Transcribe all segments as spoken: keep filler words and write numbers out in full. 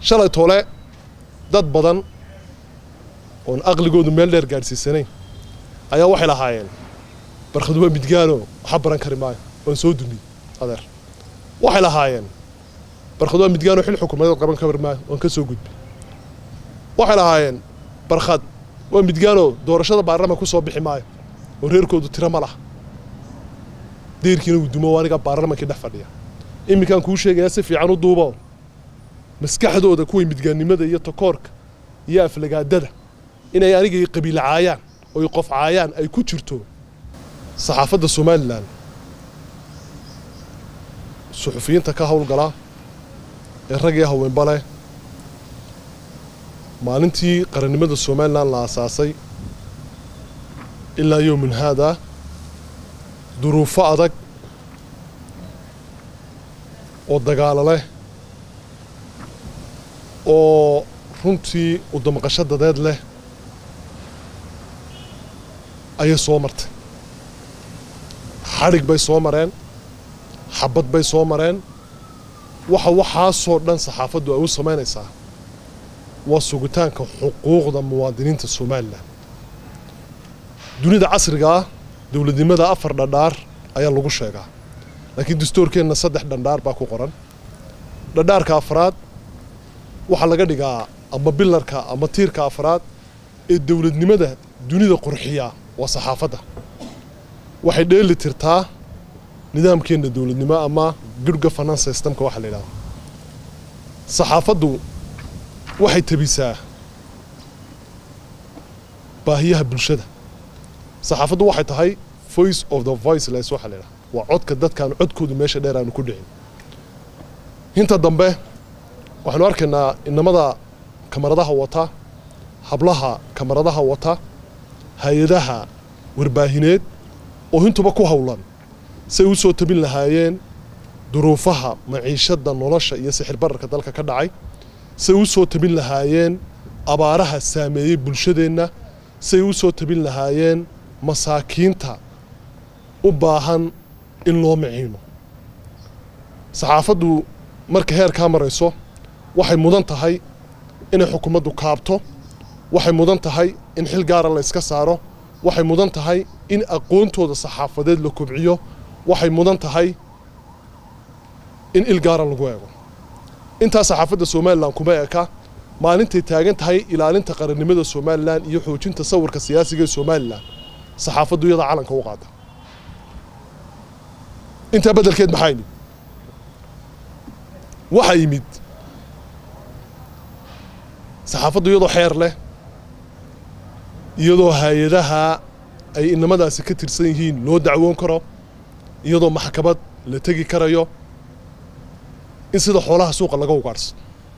shalay toole dad badan oon aqligoodu meel dheer gaadhsiisanayn ayaa waxay lahaayeen barkadu waa midgaano waxa baran kari maayo waan soo dumiyey adeer waxay lahaayeen barkadu waa midgaano xil xukuumadeed qaban kari maayo waan ka soo gudbay waxay lahaayeen barkad waa midgaano doorashada baarlamaanka ku soo bixi maayo oo reerkoodu tiro ma laha deerkiina uu dumo waaniga baarlamaankii dhex fadhiya iminkaan kuu sheegayaa si fiican u duubo maskaxdooda kuway midgaannimada iyo takoorka iyo aflagaadada inay aniga qabiil caayaan oo qof caayaan ay ku jirto saxaafadda Soomaaliland suxufiyiinta ka howlgala ee rag iyo haweenba leh maalintii qarannimada Soomaaliland la aasaasay ilaa yawmin hada duruufo adag oo dagaal leh oo runtii u damqasho dadeed leh ayay soo martay xarig bay soo mareen xabad bay soo mareen waxa waxaasoo dhan saxaafaddu ay u samaynaysaa waa sugitaanka xuquuqda muwaadiniinta Soomaaliland dunida casriga ah dawladnimada afar dhadhaar ayaa lagu sheegaa laakiin dastuurkeena saddex dhadhaar baa ku qoran dhadhaarka afraad waxa laga dhigaa ama bilarka ama tiirka afraad ee dawladnimada dunida qurxiya waa saxaafadda waxay dheeli tirtaa nidaamkeena dawladnimo ama good governance systemka waxa la yiraahdo saxaafaddu waxay tabisaa baahiyaha bulshada saxaafaddu waxay tahay voice of the voiceless waxa la yiraahdo waa codka dadkaan codkoodu meesha dheer aanu ku dhicin inta dambe waxaanu arkaynaa inamada kamaradaha wata hablaha kamaradaha wata hay'adaha warbaahineed oo intuba ku hawlan say u soo tabin lahaayeen duruufaha maciishada nolosha iyo sixir bararka dalka ka dhacay say u soo tabin lahaayeen abaaraha saameeyay bulshadeena say u soo tabin lahaayeen masaakiinta u baahan in loo maciino saxaafaddu marka heer ka marayso waxay mudan tahay inay xukuumaddu kaabto waxay mudan tahay in xil gaar ah la iska saaro waxay mudan tahay in aqoontooda saxaafadeed la kobciyo waxay mudan tahay in il gaar ah lagu eego inta saxaafadda Soomaaliland kuma eka maalintay taagan tahay ilaalinta qarannimada Soomaaliland iyo xoojinta sawirka siyaasiga ee Soomaaliland saxaafaddu iyada calanka u qaata inta beddelkeed maxay yimid waxa yimid saxaafaddu iyadoo xeer leh iyadoo hay'adaha ay inamadaasi ka tirsan yihiin loo dacwoon karo iyadoo maxkamad la tagi karayo in sida xoolaha suuqa laga ugaarso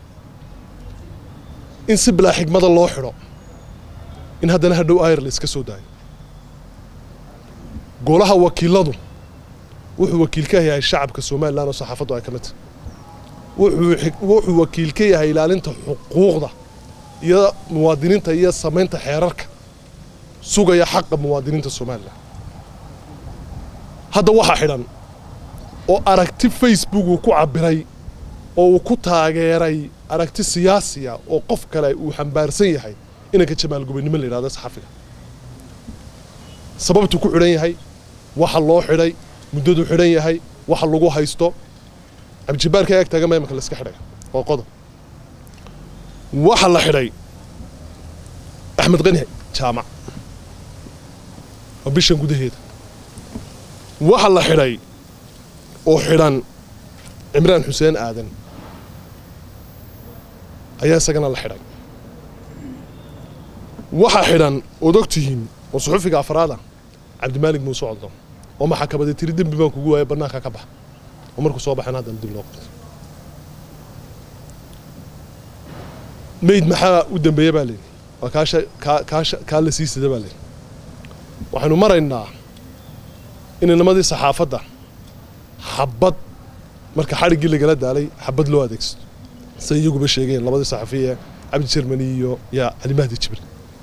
in si bilaa xigmada loo xidho in haddana hadhow ayr la iska soo daayo golaha wakiiladu wuxuu wakiil ka yahay shacabka Soomaaliland oo saxaafaddu ay ka mid wuxuu wuxuu wakiil ka yahay ilaalinta xuquuqda iyo muwaadiniinta iyo samaynta xeerarka sugaya xaqqa muwaadiniinta Soomaaliland hadda waxa xidhan oo aragti Facebook uu ku cabiray oo uu ku taageeray aragti siyaasiya oo qof kale uu xambaarsan yahay inay ka jamaal gobonimo la yiraahdo saxafiga sababtu ku xidhan yahay waxa loo xidhay muddadu xidhan yahay waxa lagu haysto abjibaarka ay taagan ma la iska xidhay oo qodob waxa la xidhay Axmed Qani jaamac oo bishan gudaheeda waxa la xidhay oo xidhan Imraan Xuseen Aadan ayaa sagana la xidhay waxa xidhan oo dogtihiin oo suxufiga afraada Cabdimaalik Muuse Codon oo maxkamada tiri dambi baan kugu waayay banaanka ka bax oo markuu soo baxay hadan dib loo qabtay meyd maxaa u dambeeyay baa leeyahay waa kaasha kaasha ka la siisada baa leeyahay waxaanu maraynaa in nimadii saxaafadda xabad marka xarigii laga daalay xabad loo adeegsto say iyagu ba sheegeen labadii saxafiye Cabdi Jermani iyo ya Ali Mahdi Jibril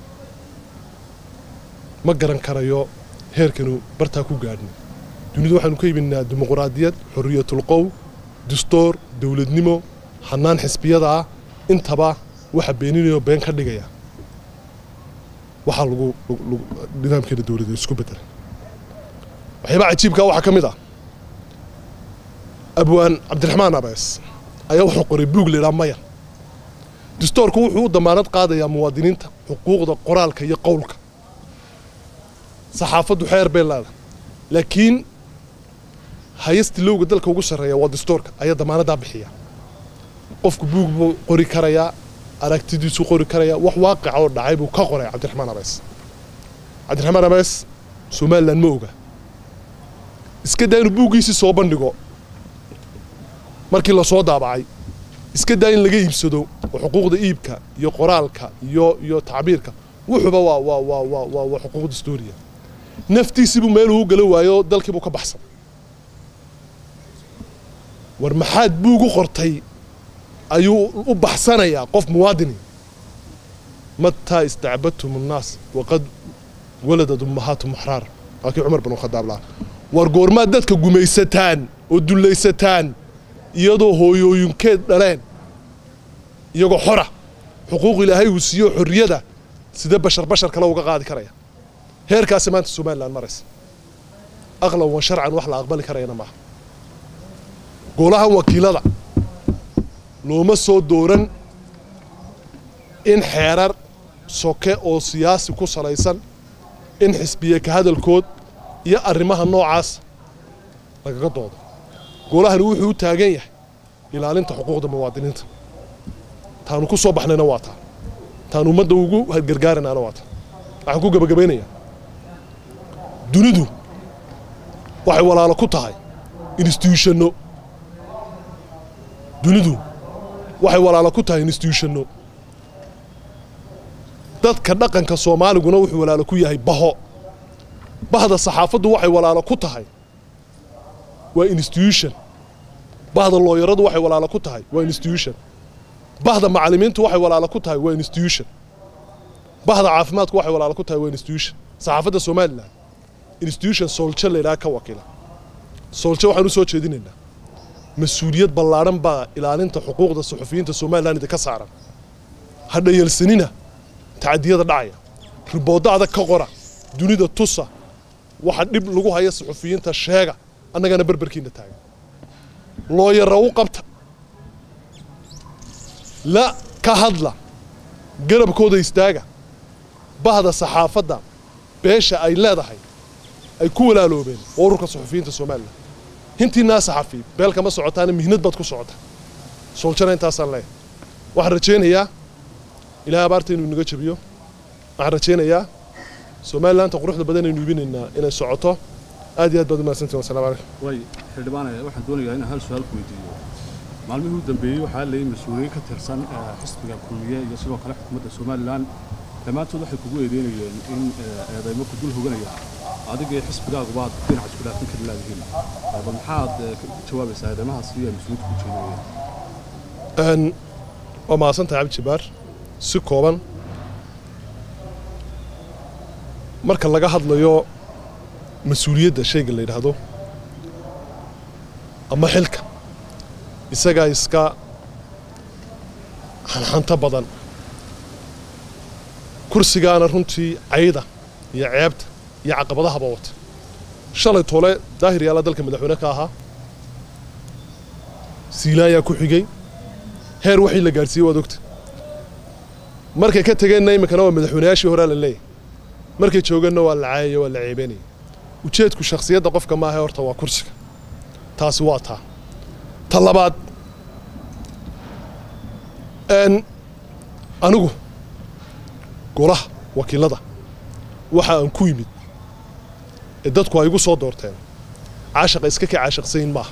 ma garan karayo heerkanu barta ku gaadhnay dunidu waxaanu ka yimidnaa dimuqraadiyad xorriyatul qowl dastuur dawladnimo xanaan xisbiyada intaba waxa beeninayo been ka dhigaya waxa lagu nidaamkeena dawladda isku bedelay waxyaaba cajiibka waxa kamid ah abwaan cabdiraxmaan abees ayaa wuxuu qoray buug leeyahay maya dastuurku wuxuu u damaanad qaadayaa muwaadiniinta xuquuqda qoraalka iyo qowlka saxaafadu xeer bay leedahay laakiin hay'adda looga dalka ugu sareeya waa dastuurka ayaa damaanada bixiya qofku buug buu qori karayaa aragtidiisu qori karayaa wax waaqic oo dhacay buu ka qoray cabdiraxmaan abees cabdiraxmaan abees Soomaaliland ma oga iska daa inuu buugiisii soo bandhigo markii la soo daabacay iska daa in laga iibsado xuquuqda iibka iyo qoraalka iyo iyo tacbiirka wuxuuba waa waa waa waa waa xuquuq dastuuriya naftiisi buu meel uu galay waayo dalkii buu ka baxsan war maxaad buugu qortay ayuu u baxsanayaa qof muwaadini متى استعبدتم الناس وقد ولدت أمهاتهم أحرار أكي عمر بن الخطاب لا ورجور ما دتك جميستان ودليستان يدو هو ينكد دلين يجو حرة حقوق إلهي وسيو حرية ده سيد بشر بشر كلا وقا قاعد كريا هير كاسمانت السومال لان مرس أغلى وشرعا وحلا أقبل كرينا معه قولها وكيلا لا لو ما صوت دورن إن حرر سوكي أو سياسي كو صلايسان إن حسبية كهذا الكود يأرمها النوعاس لك قدود قولها نوحي وتاقية إلى أن انت حقوق المواطنين تانو كو صوبحنا نواتا تانو مدو وقو هالقرقارنا نواتا حقوق بقبينية دونيدو waxay walaalo ku tahay institutionno dunidu waxay walaalo ku tahay institutionno dadka dhaqanka Soomaaliguna wuxuu walaalo ku yahay baho bahda saxaafadu waxay walaalo ku tahay waa institution bahda looyaradu waxay walaalo ku tahay waa institution bahda macallimiintu waxay walaalo ku tahay waa institution bahda caafimaadku waxay walaalo ku tahay waa institution saxaafada Soomaaliland institution soldier leeyahay ka wakiila soldier waxaan u soo jeedinaynaa mas'uuliyad ballaaran baa ilaalinta xuquuqda suxufiyiinta Soomaaliland ka saaran hadda yeelsanina taadiyada dhacaya riboodada ka qora dunida tusa waxa dib lagu hayo suxufiyiinta sheega annagana barbarkiina taagan looyar u qabta la ka hadla garabkooda istaaga bahda saxaafada beesha ay leedahay ay ku walaaloobeen ururka suxufiyiinta Soomaaliland intii naas saxafi beelka ma socotaan mihnad bad ku socota soldier intaas aan leeyahay waxaan rajeynayaa ilaahay abaarta inuu naga jabiyo waxaan rajeynayaa Soomaaliland quruxda badan inuu ibinayna inay socoto aad iyo aad baad ma santiin wasalaam alaykum way xildhibaanaya waxaan doonayaa in hal su'aal ku weydiiyo maalmihii u dambeeyay waxa la yimid mas'uuliyiin ka tirsan xisbiga kulmiye iyo sidoo kale xukuumadda Soomaaliland dhammaantood waxay kugu eedeynayeen in eedeymo ku dul hoganaya adiga xisbigaagu baad dhinaca isku dhaafin kari lahayn bal maxaad jawaabaysaa eedeymahaas iyo mas'uuliyiinta ku jeedinayeen an وما أصلاً تعب جبار سكوبان مركل لقى هذا ليو مسؤولية ده شيء اللي هذا أما حلك يسقى يسقى عن حنطة بدن كرسي جانا رنتي عيدة يا عبد يا عقبضها بوت شلي طولة ظاهري على ذلك مدحونا كاها سيلايا كحجي heer wixii la gaarsiiyay wad ogta markay ka tageenay imkana waa madaxweynayaashii hore la leeyahay markay joogana waa la caayay waa la ceebanay ujeedku shakhsiyadda qofka ma aha horta waa kursiga taasi waa taa talabaad aan anigu golaha wakiilada waxa aan ku yimid ee dadku ay igu soo doorteen caashiq iska ka caashiqsayn ma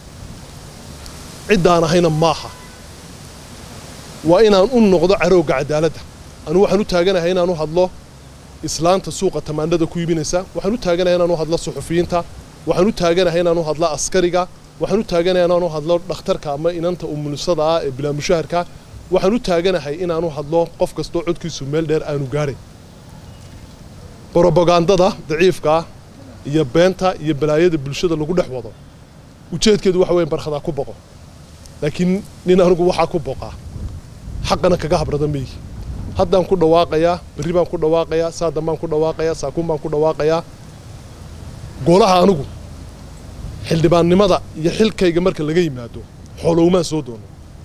cidaan ahayna maaha waa inaan u noqdo carooga cadaaladda anu waxaan u taaganahay inaan u hadlo islaanta suuqa tamaandada ku iibinaysa waxaan u taaganahay inaan u hadlo suxufiyiinta waxaan u taaganahay inaan u hadlo askariga waxaan u taaganahay inaan u hadlo dhakhtarka ama inanta umulusada ah ee bilaa mushaharka waxaan u taaganahay inaan u hadlo qof kastoo codkiisu meel dheer aanu gaarin propagandada daciifka iyo beenta iyo balaayada bulshada lagu dhex wado ujeedkeedu waxa weyn barxada ku boqo laakiin nin anigu waxa ku boqaa xaqana kaga habrada meey haddaan ku dhawaaqayaa berri baan ku dhawaaqayaa saadan baan ku dhawaaqayaa saakuun baan ku dhawaaqayaa golaha anigu xildhibaannimada iyo xilkayga marka laga yimaado xoolowmaan soo doono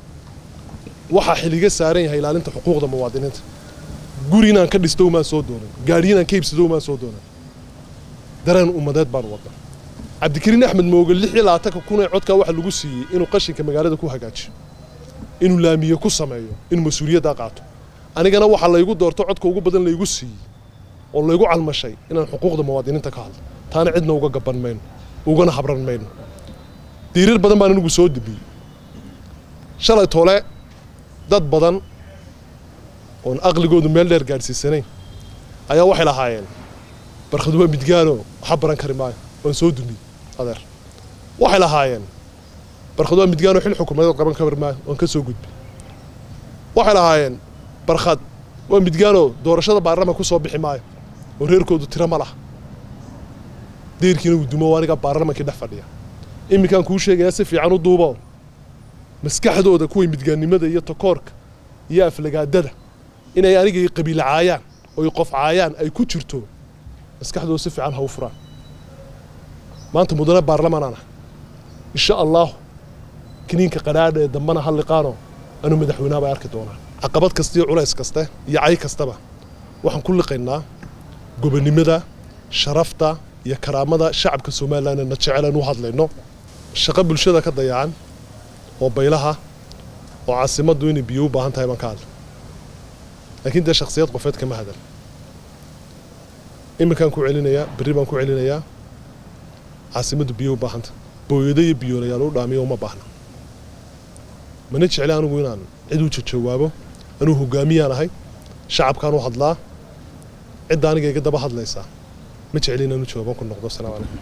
waxaa xiliga saaran yahay ilaalinta xuquuqda muwaadiniinta guri inaan ka dhisto umaan soo doonan gaadhi inaan ka iibsado umaan soo doonan dareen ummadeed baan wadna cabdikariin axmed mooge lix iyo labaatanka kun ee codkaa waxa lagu siiyey inuu qashinka magaalada ku hagaajiyo inuu laamiye ku sameeyo inuu mas-uuliyaddaa qaato anigana waxaa laygu doorto codka ugu badan laygu siiyey oo laygu calmashay inaan xuquuqda muwaadiniinta ka hadlo taana cidna uga gaban mayno ugana habran mayno diirir badan baan anigu soo dibiyey shalay tole dad badan oon aqligoodu meel dheer gaadhsiisanayn ayaa waxay lahaayeen barkhad waa midgaano waxa baran kari maayo waan soo dumiyey adeer waxay lahaayeen barkhad waa midgaano xil xukuumadeed qaban kari maayo waan ka soo gudbay waxay lahaayeen barkhad waa midgaano doorashada baarlamaanka ku soo bixi maayo oo reerkoodu tiro ma laha deerkiina uu dumo aniga baarlamaankii dhex fadhiya iminkaan kuu sheegayaa si fiican u duubo maskaxdooda kuway midgaannimada iyo takoorka iyo aflagaadada inay aniga qabiil caayaan oo qof caayaan ay ku jirto maskaxdooda si fiican ha u furaan maanta mudane baarlamaanana insha allah kiniinka qadhaadha ee dambana hal liqaano anu madaxweynaha bay arki doonaan caqabad kasta iyo culays kaste iyo cay kastaba waxaan ku liqaynaa gobonimada sharafta iyo karaamada shacabka Soomaaliland na jecel inuu hadlayno shaqo bulshada ka dayacan oo baylaha oo caasimadu inay biyo u baahan tahay baan ka hadlay laakiin de shakhsiyad qofeed kama hadal iminkaan ku celinayaa berri baan ku celinayaa caasimadu biyo u baahan tahay booyada iyo biyoolayaal u dhaamiyo uma baahna mana jecel anigu inaan cid u jawaabo anuu hogaamiyaan ahay shacabkaan u hadlaa cid aniga iga daba hadlaysa ما تشعلين أنو شو بنكون نقطة السلام عليكم